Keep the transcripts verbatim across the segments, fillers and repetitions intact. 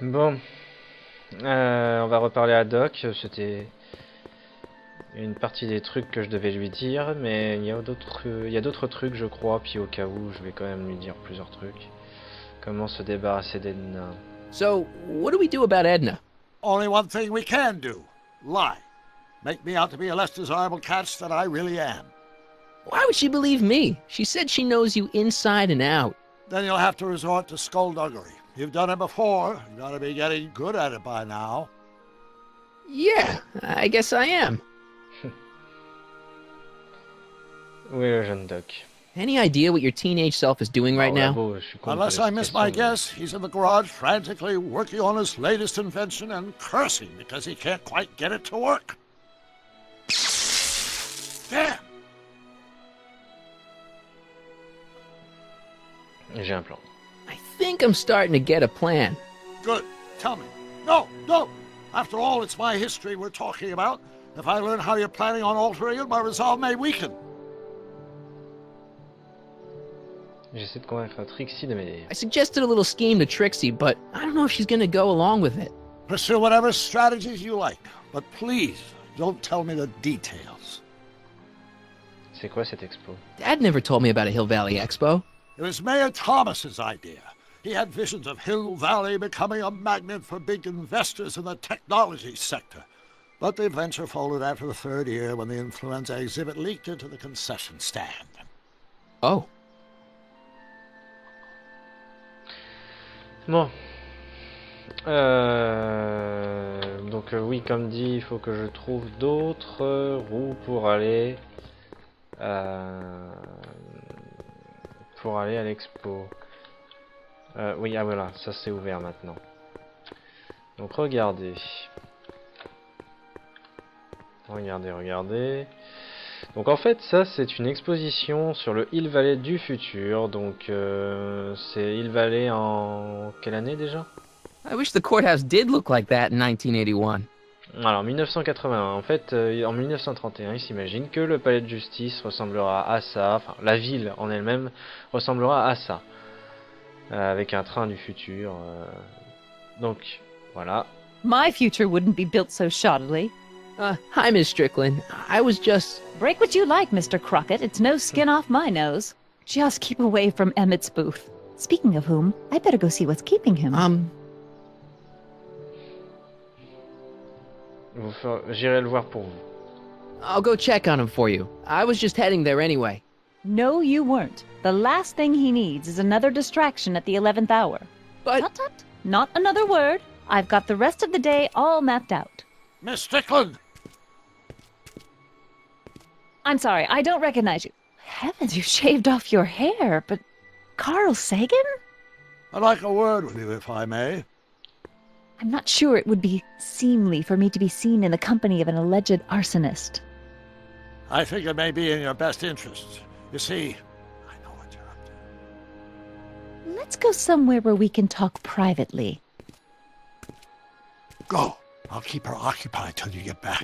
Bon, euh, on va reparler à Doc. C'était une partie des trucs que je devais lui dire, mais il y a d'autres, il y a d'autres trucs, je crois. Puis au cas où, je vais quand même lui dire plusieurs trucs. Comment se débarrasser d'Edna. So, what do we do about Edna? Only one thing we can do. Lie. Make me out to be a less desirable catch than I really am. Why would she believe me? She said she knows you inside and out. Then you'll have to resort to skullduggery. You've done it before. You gotta be getting good at it by now. Yeah, I guess I am. Où est le jeune Doc? Any idea what your teenage self is doing right now? Labo, je suis con de Unless poser I cette miss my question, guess, he's in the garage frantically working on his latest invention and cursing because he can't quite get it to work. Damn! mais J'ai un plan. I think I'm starting to get a plan. Good. Tell me. No, no! After all, it's my history we're talking about. If I learn how you're planning on altering it, my resolve may weaken. J'essaie de convaincre Trixie de m'aider. I suggested a little scheme to Trixie, but I don't know if she's gonna go along with it. Pursue whatever strategies you like, but please don't tell me the details. C'est quoi cette expo? Dad never told me about a Hill Valley Expo. It was Mayor Thomas's idea. He had visions of Hill Valley becoming a magnet for big investors in the technology sector. But the venture folded after the third year when the influenza exhibit leaked into the concession stand. Oh. Bon. Euh... Donc euh, oui, comme dit, il faut que je trouve d'autres euh, roues pour aller... Euh... Pour aller à l'expo. Euh, oui, ah voilà, ça c'est ouvert maintenant. Donc regardez. Regardez, regardez. Donc en fait, ça c'est une exposition sur le Hill Valley du futur. Donc euh, c'est Hill Valley en quelle année déjà? I wish the courthouse did look like that in nineteen eighty-one. Alors mille neuf cent quatre-vingt-un. En fait, euh, en mille neuf cent trente et un, il s'imagine que le palais de justice ressemblera à ça. Enfin, la ville en elle-même ressemblera à ça. Euh, avec un train du futur. Euh... Donc voilà. My future wouldn't be built so shoddily. Uh, hi, Miss Strickland. I was just... Break what you like, Mister Crockett. It's no skin off my nose. Just keep away from Emmett's booth. Speaking of whom, I better go see what's keeping him. Um... Vous fer- J'irai le voir pour vous. I'll go check on him for you. I was just heading there anyway. No, you weren't. The last thing he needs is another distraction at the eleventh hour. But... Tut tut. Not another word. I've got the rest of the day all mapped out. Miss Strickland! I'm sorry, I don't recognize you. Heavens, you shaved off your hair, but... Carl Sagan? I'd like a word with you, if I may. I'm not sure it would be seemly for me to be seen in the company of an alleged arsonist. I think it may be in your best interest. You see, I know what you're up to. Let's go somewhere where we can talk privately. Go. I'll keep her occupied till you get back.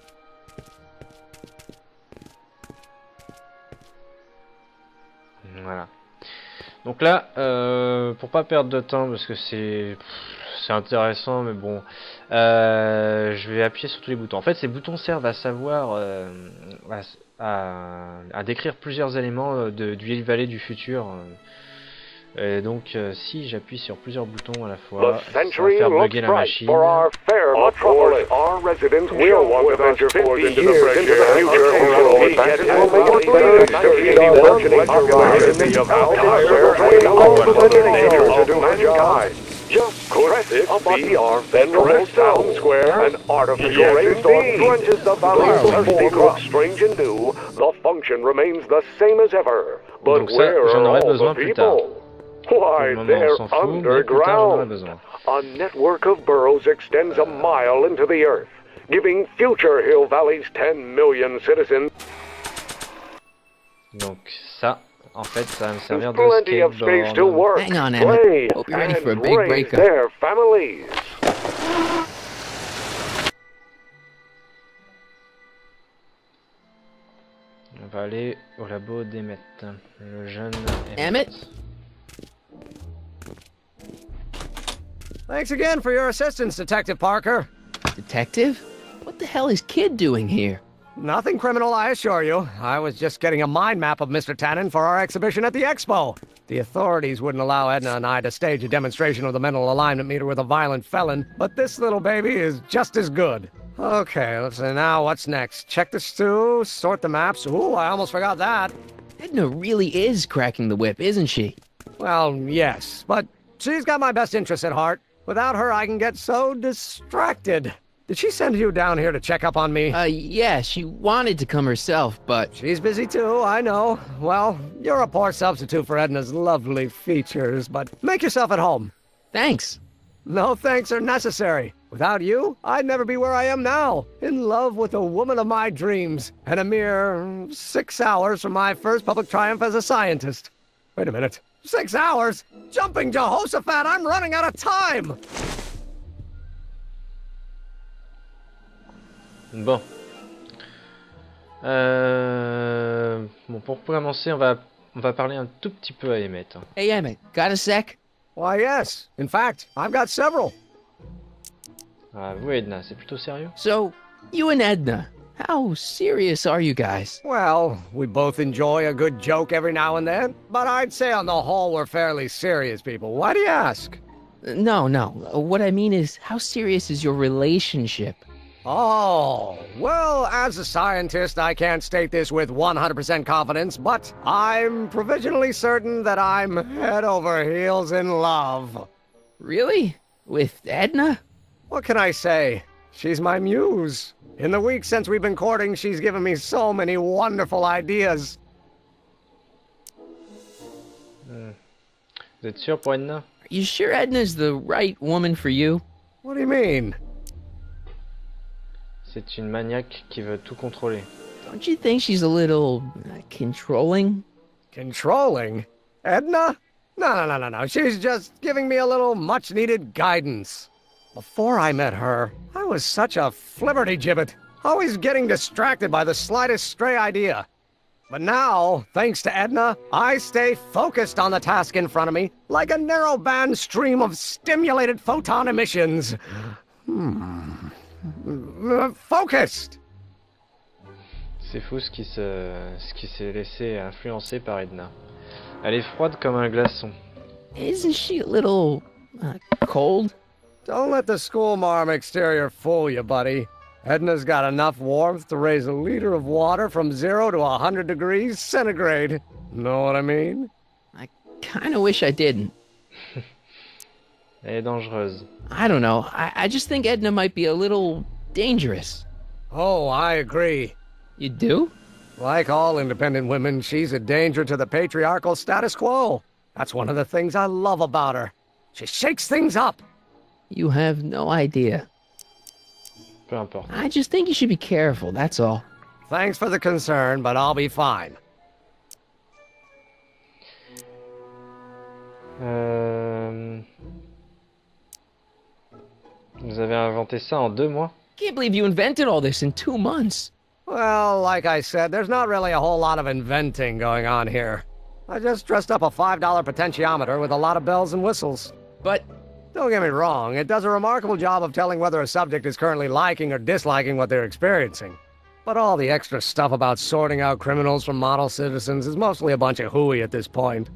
Voilà. Donc là, euh, pour pas perdre de temps, parce que c'est c'est intéressant, mais bon, euh, je vais appuyer sur tous les boutons. En fait, ces boutons servent à savoir, euh, à, à, à décrire plusieurs éléments de, du Hill Valley du futur. Et donc, euh, si j'appuie sur plusieurs boutons à la fois, ça va faire bugger la machine. Of course, our residents will want to venture forth into the fresh air and future and mankind. Just press it above the arm, then press down square, an artificial rainstorm drenches the valley thirsty look strange and new. The function remains the same as ever. But where are all the people? Why, they're underground. A network of burrows extends a mile into the earth, giving future Hill Valley's ten million citizens. Donc ça, en fait, ça va me servir de plenty of space to skateboard. work, Hang on, play, Emmett. Hope you're ready and for a big raise breakup. their families. On va aller au labo d'Emmett, le jeune Emmett? Thanks again for your assistance, Detective Parker. Detective? What the hell is Kid doing here? Nothing criminal, I assure you. I was just getting a mind map of Mister Tannen for our exhibition at the Expo. The authorities wouldn't allow Edna and I to stage a demonstration of the mental alignment meter with a violent felon, but this little baby is just as good. Okay, let's see now what's next. Check the stew, sort the maps. Ooh, I almost forgot that. Edna really is cracking the whip, isn't she? Well, yes, but she's got my best interests at heart. Without her, I can get so distracted. Did she send you down here to check up on me? Uh, yeah, she wanted to come herself, but... She's busy too, I know. Well, you're a poor substitute for Edna's lovely features, but make yourself at home. Thanks. No thanks are necessary. Without you, I'd never be where I am now, in love with the woman of my dreams, and a mere six hours from my first public triumph as a scientist. Wait a minute. Six hours? Jumping Jehoshaphat, I'm running out of time! Bon. Euh... Bon, pour commencer, on va, on va parler un tout petit peu à Emmett. Hey, Emmett, got a sec? Why, yes. In fact, I've got several. Ah, vous, Edna, c'est plutôt sérieux? So, you and Edna, how serious are you guys? Well, we both enjoy a good joke every now and then, but I'd say on the whole we're fairly serious people. Why do you ask? No, no. What I mean is, how serious is your relationship? Oh, well, as a scientist, I can't state this with one hundred percent confidence, but I'm provisionally certain that I'm head over heels in love. Really? With Edna? What can I say? She's my muse. In the weeks since we've been courting, she's given me so many wonderful ideas. Hmm. Vous êtes sûr pour Edna? Are you sure Edna's the right woman for you? What do you mean? C'est une maniaque qui veut tout contrôler. Don't you think she's a little uh, controlling? Controlling? Edna? No, no, no, no, no. She's just giving me a little much-needed guidance. Before I met her, I was such a flibberty-gibbet, always getting distracted by the slightest stray idea. But now, thanks to Edna, I stay focused on the task in front of me, like a narrow-band stream of stimulated photon emissions. Hmm... Focused! C'est fou ce qui se, ce qui s'est laissé influencer par Edna. Elle est froide comme un glaçon. Isn't she a little uh, cold? Don't let the schoolmarm exterior fool you, buddy. Edna's got enough warmth to raise a liter of water from zero to a hundred degrees centigrade. Know what I mean? I kinda wish I didn't. Elle est dangereuse. I don't know. I, I just think Edna might be a little dangerous. Oh, I agree. You do? Like all independent women, she's a danger to the patriarchal status quo. That's one of the things I love about her. She shakes things up. You have no idea. Peu importe. I just think you should be careful, that's all. Thanks for the concern, but I'll be fine. Euh... Vous avez inventé ça en deux mois? Can't believe you invented all this in two months. Well, like I said, there's not really a whole lot of inventing going on here. I just dressed up a five dollar potentiometer with a lot of bells and whistles. But... Don't get me wrong, it does a remarkable job of telling whether a subject is currently liking or disliking what they're experiencing. But all the extra stuff about sorting out criminals from model citizens is mostly a bunch of hooey at this point.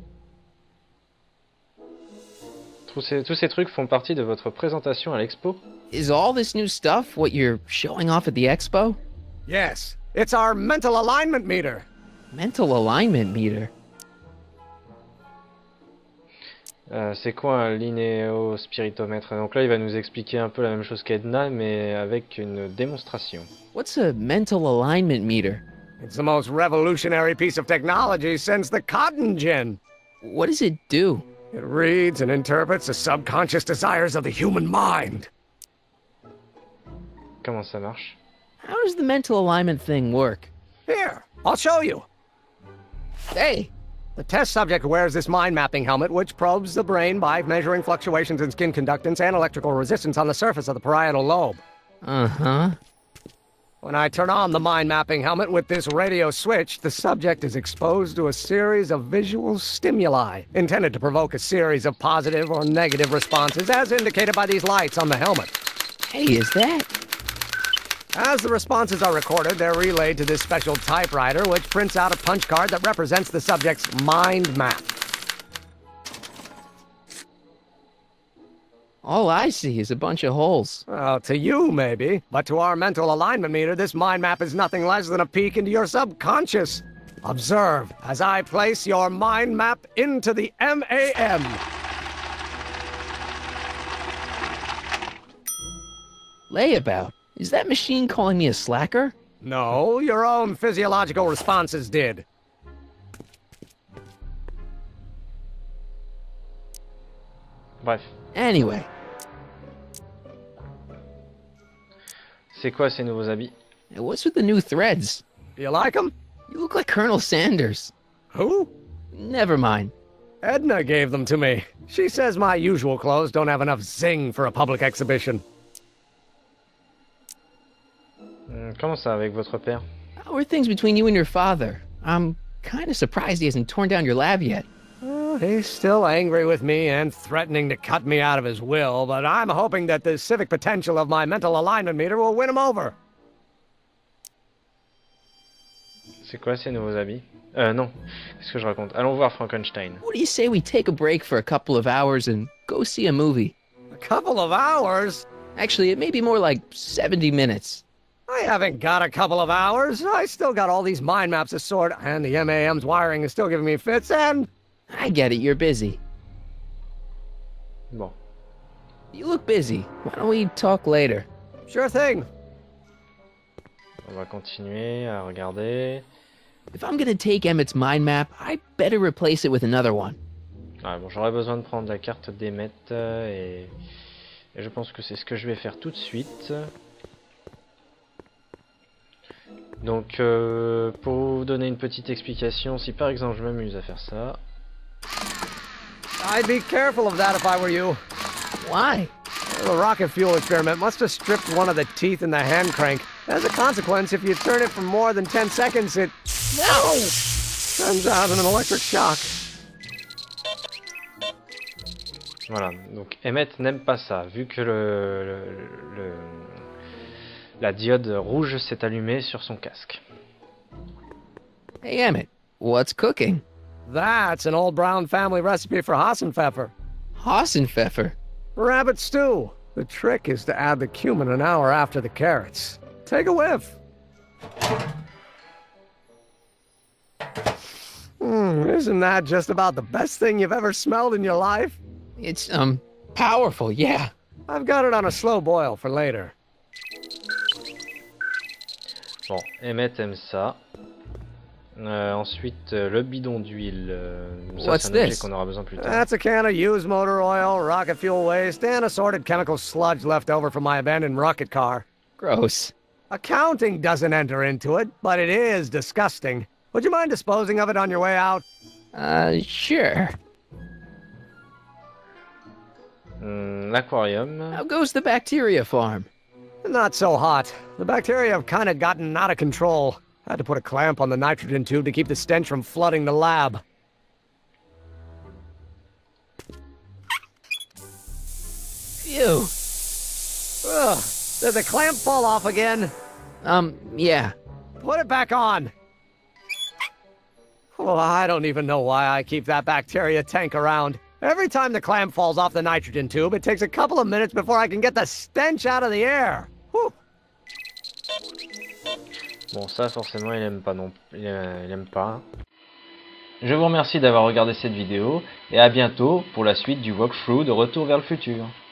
Tous ces, tous ces trucs font partie de votre présentation à l'expo? Is all this new stuff what you're showing off at the expo? Yes, it's our mental alignment meter. Mental alignment meter? Euh, c'est quoi un linéospiritomètre? Donc là, il va nous expliquer un peu la même chose qu'Edna, mais avec une démonstration. What's a mental alignment meter? It's the most revolutionary piece of technology since the cotton gin. What does it do? It reads and interprets the subconscious desires of the human mind. Comment ça marche? How does the mental alignment thing work? Here, I'll show you. Hey! The test subject wears this mind-mapping helmet, which probes the brain by measuring fluctuations in skin conductance and electrical resistance on the surface of the parietal lobe. Uh-huh. When I turn on the mind-mapping helmet with this radio switch, the subject is exposed to a series of visual stimuli, intended to provoke a series of positive or negative responses, as indicated by these lights on the helmet. Hey, is that? As the responses are recorded, they're relayed to this special typewriter, which prints out a punch card that represents the subject's mind map. All I see is a bunch of holes. Well, to you, maybe. But to our mental alignment meter, this mind map is nothing less than a peek into your subconscious. Observe as I place your mind map into the M A M. Layabout? Is that machine calling me a slacker? No, your own physiological responses did. Bref. Anyway. C'est quoi ces nouveaux habits? What's with the new threads? You like them? You look like Colonel Sanders. Who? Never mind. Edna gave them to me. She says my usual clothes don't have enough zing for a public exhibition. Comment ça avec votre père? How are things between you and your father? I'm kind of surprised he hasn't torn down your lab yet. Well, he's still angry with me and threatening to cut me out of his will, but I'm hoping that the civic potential of my mental alignment meter will win him over. C'est quoi ces nouveaux habits? Euh, non. Qu'est-ce que je raconte? Allons voir Frankenstein. What do you say we take a break for a couple of hours and go see a movie? A couple of hours? Actually, it may be more like seventy minutes. I haven't got a couple of hours. I still got all these mind maps to sort, and the M A M's wiring is still giving me fits, and... I get it, you're busy. Bon. You look busy. Why don't we talk later? Sure thing. On va continuer à regarder. If I'm gonna take Emmett's mind map, I better replace it with another one. Ah, bon, j'aurais besoin de prendre la carte d'Emmett euh, et... et je pense que c'est ce que je vais faire tout de suite. Donc, euh, pour vous donner une petite explication, si par exemple je m'amuse à faire ça... I'd be careful of that if I were you. Why? The rocket fuel experiment must have stripped one of the teeth in the hand crank. As a consequence, if you turn it for more than ten seconds, it... No! Sends out an electric shock. Voilà, donc Emmett n'aime pas ça, vu que le, le, le, la diode rouge s'est allumée sur son casque. Hey Emmett, what's cooking? That's an old Brown family recipe for Hassenpfeffer. Hassenpfeffer? Rabbit stew. The trick is to add the cumin an hour after the carrots. Take a whiff. Mm, isn't that just about the best thing you've ever smelled in your life? It's, um, powerful, yeah. I've got it on a slow boil for later. Bon, Emmett aime ça. Euh, ensuite, euh, le bidon d'huile. Euh, ça, What's c'est un objet this? qu'on aura besoin plus tard. That's a can of used motor oil, rocket fuel waste, and assorted chemical sludge left over from my abandoned rocket car. Gross. Accounting doesn't enter into it, but it is disgusting. Would you mind disposing of it on your way out? Uh, sure. Hum, L'aquarium. How goes the bacteria farm? Not so hot. The bacteria have kind of gotten out of control. I had to put a clamp on the nitrogen tube to keep the stench from flooding the lab. Phew. Ugh. Did the clamp fall off again? Um, yeah. Put it back on. Well, I don't even know why I keep that bacteria tank around. Every time the clamp falls off the nitrogen tube, it takes a couple of minutes before I can get the stench out of the air. Whew. Bon, ça forcément il aime pas non il, euh, il aime pas. Je vous remercie d'avoir regardé cette vidéo et à bientôt pour la suite du walkthrough de Retour vers le futur.